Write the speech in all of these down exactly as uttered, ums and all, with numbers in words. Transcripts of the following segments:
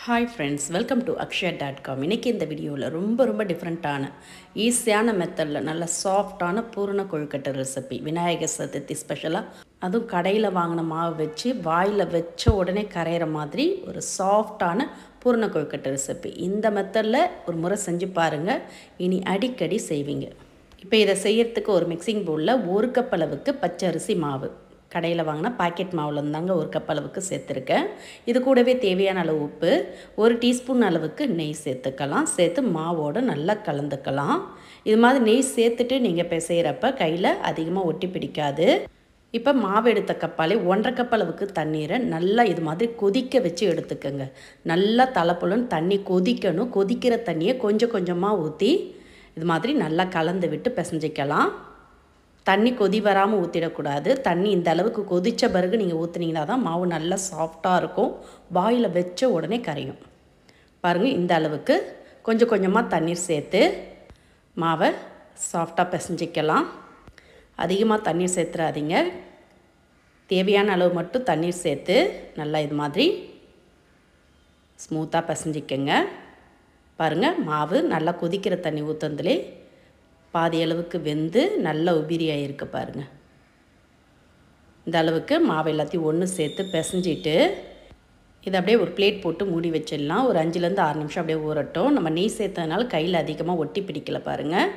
Hi friends, welcome to Akshaya dot com. இன்றைக்கி இந்த வீடியோவில் ரொம்ப ரொம்ப டிஃப்ரெண்ட்டான ஈஸியான மெத்தடில் நல்ல சாஃப்டான பூரண கொழுக்கட்டை ரெசிபி, விநாயகர் சதுர்த்தி ஸ்பெஷலாக. அதுவும் கடையில் வாங்கின மாவு வச்சு வாயில் வச்ச உடனே கரையிற மாதிரி ஒரு சாஃப்டான பூரண கொழுக்கட்டை ரெசிபி. இந்த மெத்தடில் ஒரு முறை செஞ்சு பாருங்கள், இனி அடிக்கடி செய்வீங்க. இப்போ இதை செய்யறதுக்கு ஒரு மிக்சிங் பவுலில் ஒரு கப் அளவுக்கு பச்சரிசி மாவு, கடையில் வாங்கினா பாக்கெட் மாவில் இருந்தாங்க, ஒரு கப் அளவுக்கு சேர்த்துருக்கேன். இது கூடவே தேவையான அளவு உப்பு, ஒரு டீஸ்பூன் அளவுக்கு நெய் சேர்த்துக்கலாம். சேர்த்து மாவோடு நல்லா கலந்துக்கலாம். இது மாதிரி நெய் சேர்த்துட்டு நீங்கள் பிசைகிறப்ப கையில் அதிகமாக ஒட்டி பிடிக்காது. இப்போ மாவு எடுத்த கப்பாலே ஒன்றரை கப் அளவுக்கு தண்ணீரை நல்லா இது மாதிரி கொதிக்க வச்சு எடுத்துக்கோங்க. நல்லா தலைப்புலன்னு தண்ணி கொதிக்கணும். கொதிக்கிற தண்ணியை கொஞ்சம் கொஞ்சமாக ஊற்றி இது மாதிரி நல்லா கலந்து விட்டு பிசைஞ்சிக்கலாம். தண்ணி கொதி வராமல் ஊற்றிடக்கூடாது. தண்ணி இந்த அளவுக்கு கொதித்த பிறகு நீங்கள் ஊற்றுனீங்கன்னா தான் மாவு நல்லா சாஃப்டாக இருக்கும், வாயில் வச்ச உடனே கரையும். பாருங்கள், இந்த அளவுக்கு கொஞ்சம் கொஞ்சமாக தண்ணீர் சேர்த்து மாவை சாஃப்டாக பிசைஞ்சிக்கலாம். அதிகமாக தண்ணீர் சேர்த்துறாதீங்க, தேவையான அளவு மட்டும் தண்ணீர் சேர்த்து நல்லா இது மாதிரி ஸ்மூத்தாக பிசைஞ்சிக்கங்க. பாருங்கள், மாவு நல்லா கொதிக்கிற தண்ணி ஊற்றுனதுலே பாதி அளவுக்கு வெந்து நல்ல உபிரியாக இருக்குது பாருங்கள். இந்த அளவுக்கு மாவு எல்லாத்தையும் ஒன்று சேர்த்து பிசைஞ்சிட்டு இதை அப்படியே ஒரு பிளேட் போட்டு மூடி வச்சிடலாம். ஒரு அஞ்சுலேருந்து ஆறு நிமிஷம் அப்படியே ஊறட்டும். நம்ம நெய் சேர்த்ததுனால கையில் அதிகமாக ஒட்டி பிடிக்கல பாருங்கள்.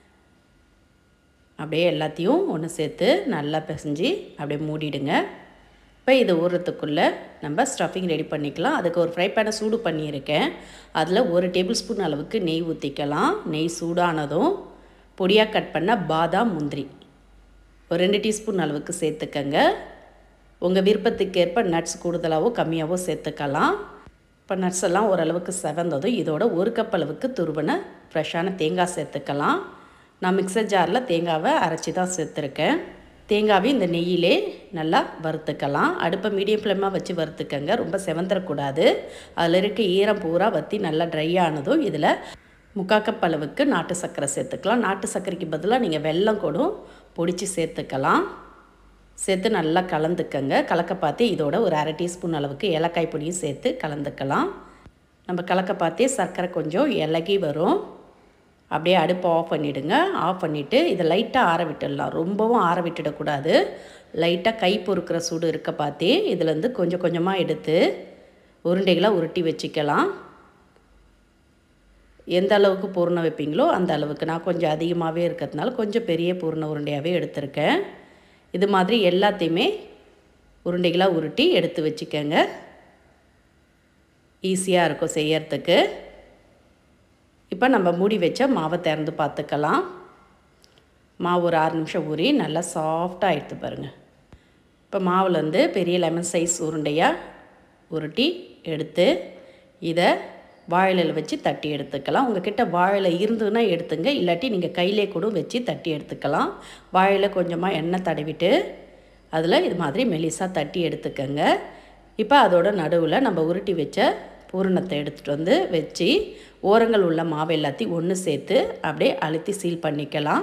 அப்படியே எல்லாத்தையும் ஒன்று சேர்த்து நல்லா பிசைஞ்சு அப்படியே மூடிடுங்க. இப்போ இது ஊறுறதுக்குள்ளே நம்ம ஸ்டஃபிங் ரெடி பண்ணிக்கலாம். அதுக்கு ஒரு ஃப்ரை பேனை சூடு பண்ணியிருக்கேன். அதில் ஒரு டேபிள் ஸ்பூன் அளவுக்கு நெய் ஊற்றிக்கலாம். நெய் சூடானதும் பொடியாக கட் பண்ண பாதாம், முந்திரி ஒரு ரெண்டு டீஸ்பூன் அளவுக்கு சேர்த்துக்கங்க. உங்கள் விருப்பத்துக்கு ஏற்ப நட்ஸ் கூடுதலாகவோ கம்மியாகவோ சேர்த்துக்கலாம். இப்போ நட்ஸ் எல்லாம் ஓரளவுக்கு செவந்ததும் இதோட ஒரு கப் அளவுக்கு துருவன ஃப்ரெஷ்ஷான தேங்காய் சேர்த்துக்கலாம். நான் மிக்சர் ஜாரில் தேங்காவை அரைச்சி தான் சேர்த்துருக்கேன். தேங்காவை இந்த நெய்யிலே நல்லா வறுத்துக்கலாம். அடுப்பை மீடியம் ஃப்ளேமாக வச்சு வறுத்துக்கங்க, ரொம்ப செவந்துடக்கூடாது. அதில் இருக்க ஈரம் பூரா வற்றி நல்லா ட்ரை ஆனதும் இதில் முக்கால் கப் அளவுக்கு நாட்டு சர்க்கரை சேர்த்துக்கலாம். நாட்டு சர்க்கரைக்கு பதிலாக நீங்கள் வெல்லம் கூட பொடிச்சு சேர்த்துக்கலாம். சேர்த்து நல்லா கலந்துக்கங்க. கலக்க பார்த்து இதோட ஒரு அரை டீஸ்பூன் அளவுக்கு ஏலக்காய் பொடியும் சேர்த்து கலந்துக்கலாம். நம்ம கலக்க பார்த்தே சர்க்கரை கொஞ்சம் இலகி வரும். அப்படியே அடுப்பை ஆஃப் பண்ணிவிடுங்க. ஆஃப் பண்ணிவிட்டு இதை லைட்டாக ஆற விட்டுடலாம். ரொம்பவும் ஆற விட்டுடக்கூடாது. லைட்டாக கை பொறுக்கிற சூடு இருக்க பார்த்தே இதுலேருந்து கொஞ்சம் கொஞ்சமாக எடுத்து உருண்டைகளாக உருட்டி வச்சுக்கலாம். எந்த அளவுக்கு பூரணம் வைப்பீங்களோ அந்த அளவுக்கு. நான் கொஞ்சம் அதிகமாகவே இருக்கிறதுனால கொஞ்சம் பெரிய பூரண உருண்டையாகவே எடுத்திருக்கேன். இது மாதிரி எல்லாத்தையுமே உருண்டைகளாக உருட்டி எடுத்து வச்சுக்கோங்க. ஈஸியாக இருக்கும் செய்யறதுக்கு. இப்போ நம்ம மூடி வச்ச மாவை திறந்து பார்த்துக்கலாம். மாவு ஒரு ஆறு நிமிஷம் ஊறி நல்லா சாஃப்டாக எடுத்து பாருங்கள். இப்போ மாவுலேருந்து பெரிய லெமன் சைஸ் உருண்டையாக உருட்டி எடுத்து இதை வாழையில் வச்சு தட்டி எடுத்துக்கலாம். உங்கள்கிட்ட வாழை இருந்ததுன்னா எடுத்துங்க, இல்லாட்டி நீங்கள் கையிலே கூட வச்சு தட்டி எடுத்துக்கலாம். வாழையில் கொஞ்சமாக எண்ணெய் தடவிட்டு அதில் இது மாதிரி மெலிசாக தட்டி எடுத்துக்கங்க. இப்போ அதோட நடுவில் நம்ம உருட்டி வச்ச பூரணத்தை எடுத்துகிட்டு வந்து வச்சு ஓரங்கள் உள்ள மாவு எல்லாத்தையும் ஒன்று சேர்த்து அப்படியே அழுத்தி சீல் பண்ணிக்கலாம்.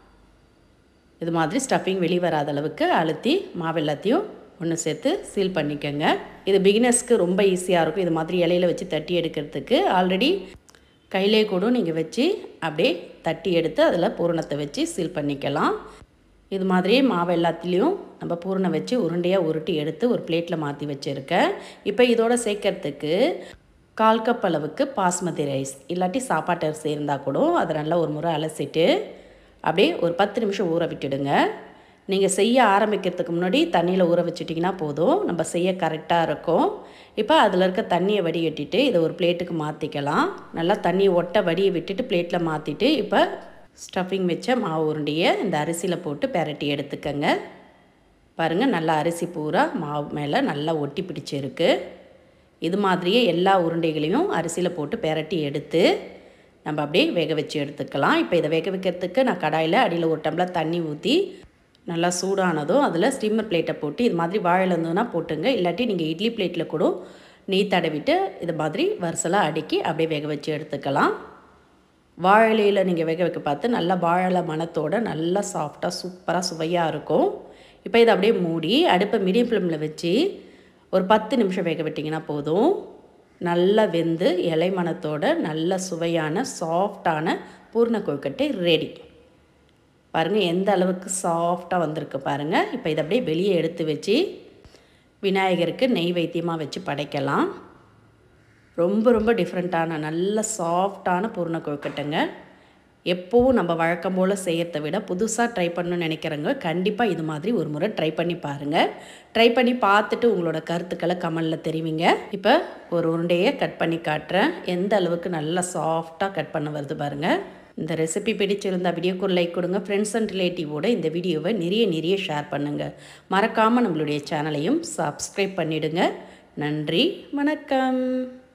இது மாதிரி ஸ்டஃபிங் வெளியே வராத அளவுக்கு அழுத்தி மாவு எல்லாத்தையும் ஒன்று சேர்த்து சீல் பண்ணிக்கோங்க. இது பிகினர்ஸ்க்கு ரொம்ப ஈஸியாக இருக்கும். இது மாதிரி இலையில் வச்சு தட்டி எடுக்கிறதுக்கு. ஆல்ரெடி கையிலே கூட நீங்கள் வச்சு அப்படியே தட்டி எடுத்து அதில் பூரணத்தை வச்சு சீல் பண்ணிக்கலாம். இது மாதிரியே மாவு எல்லாத்துலேயும் நம்ம பூரணம் வச்சு உருண்டையாக உருட்டி எடுத்து ஒரு பிளேட்டில் மாற்றி வச்சுருக்கேன். இப்போ இதோட சேர்க்கறதுக்கு கால் கப் அளவுக்கு பாஸ்மதி ரைஸ் இல்லாட்டி சாப்பாட்டு அரிசி இருந்தால் கூட அதை நல்லா ஒரு முறை அலசிட்டு அப்படியே ஒரு பத்து நிமிஷம் ஊற விட்டுடுங்க. நீங்கள் செய்ய ஆரம்பிக்கிறதுக்கு முன்னாடி தண்ணியில் ஊற வச்சுட்டிங்கன்னா போதும், நம்ம செய்ய கரெக்டாக இருக்கும். இப்போ அதில் இருக்க தண்ணியை வடிகட்டிட்டு இதை ஒரு பிளேட்டுக்கு மாற்றிக்கலாம். நல்லா தண்ணியை ஒட்ட வடியை விட்டுட்டு பிளேட்டில் மாற்றிட்டு இப்போ ஸ்டஃபிங் வச்ச மாவு உருண்டையை இந்த அரிசியில் போட்டு பெரட்டி எடுத்துக்கங்க. பாருங்கள், நல்லா அரிசி பூரா மாவு மேலே நல்லா ஒட்டி பிடிச்சிருக்கு. இது மாதிரியே எல்லா உருண்டைகளையும் அரிசியில் போட்டு பெரட்டி எடுத்து நம்ம அப்படியே வேக வச்சு எடுத்துக்கலாம். இப்போ இதை வேக வைக்கிறதுக்கு நான் கடாயில் அடியில் ஒரு டம்ளர் தண்ணி ஊற்றி நல்லா சூடானதும் அதில் ஸ்டீமர் பிளேட்டை போட்டு இது மாதிரி வாழையில் இருந்ததுன்னா போட்டுங்க, இல்லாட்டி நீங்கள் இட்லி பிளேட்டில் கூட நெய் தடவிட்டு இது மாதிரி வரிசலாக அடுக்கி அப்படியே வேக வச்சு எடுத்துக்கலாம். வாழையில் நீங்கள் வேக வைக்க பார்த்து நல்லா வாழை மணத்தோடு நல்லா சாஃப்டாக சூப்பராக சுவையாக இருக்கும். இப்போ இதை அப்படியே மூடி அடுப்பை மீடியம் ஃப்ளேமில் வச்சு ஒரு பத்து நிமிஷம் வேக விட்டிங்கன்னா போதும். நல்லா வெந்து இலை மணத்தோட நல்ல சுவையான சாஃப்டான பூர்ண கொழுக்கட்டை ரெடி. பாருங்கள் எந்த அளவுக்கு சாஃப்டாக வந்திருக்கு பாருங்கள். இப்போ இதை அப்படியே வெளியே எடுத்து வச்சு விநாயகருக்கு நெய்வேத்தியமாக வச்சு படைக்கலாம். ரொம்ப ரொம்ப டிஃப்ரெண்ட்டான நல்ல சாஃப்டான பூர்ண கொழுக்கட்டைங்க. எப்போவும் நம்ம வழக்கம் போல் செய்யறதை விட புதுசாக ட்ரை பண்ணணும்னு நினைக்கிறவங்க கண்டிப்பாக இது மாதிரி ஒரு முறை ட்ரை பண்ணி பாருங்கள். ட்ரை பண்ணி பார்த்துட்டு உங்களோட கருத்துக்களை கமெண்டில் தெரிவிங்க. இப்போ ஒரு உருண்டையை கட் பண்ணி காட்டுறேன். எந்த அளவுக்கு நல்லா சாஃப்டாக கட் பண்ண வருது பாருங்கள். இந்த ரெசிபி பிடிச்சிருந்தா வீடியோக்கு ஒரு லைக் கொடுங்க. ஃப்ரெண்ட்ஸ் அண்ட் ரிலேட்டிவோட இந்த வீடியோவை நிறைய நிறைய ஷேர் பண்ணுங்கள். மறக்காமல் நம்மளுடைய சேனலையும் சப்ஸ்கிரைப் பண்ணிவிடுங்க. நன்றி, வணக்கம்.